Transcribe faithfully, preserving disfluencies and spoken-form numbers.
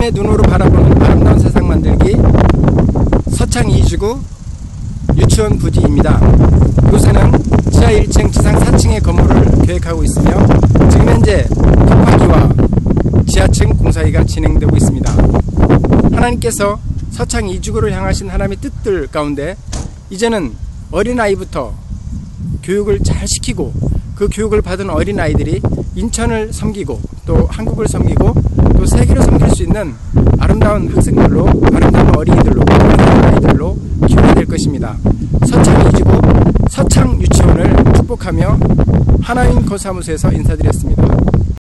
하나님의 눈으로 바라보는 아름다운 세상 만들기 서창 이 지구 유치원 부지입니다. 요새는 지하 일 층, 지상 사 층의 건물을 계획하고 있으며 지금 현재 톱하기와 지하층 공사가 진행되고 있습니다. 하나님께서 서창 이 지구를 향하신 하나님의 뜻들 가운데 이제는 어린아이부터 교육을 잘 시키고 그 교육을 받은 어린아이들이 인천을 섬기고 또 한국을 섬기고 또 세계를 섬길 수 있는 아름다운 학생들로, 아름다운 어린이들로, 아름다운 아이들로 키워야 될 것입니다. 서창 이 지구 서창 유치원을 축복하며 하나인 거사무소에서 인사드렸습니다.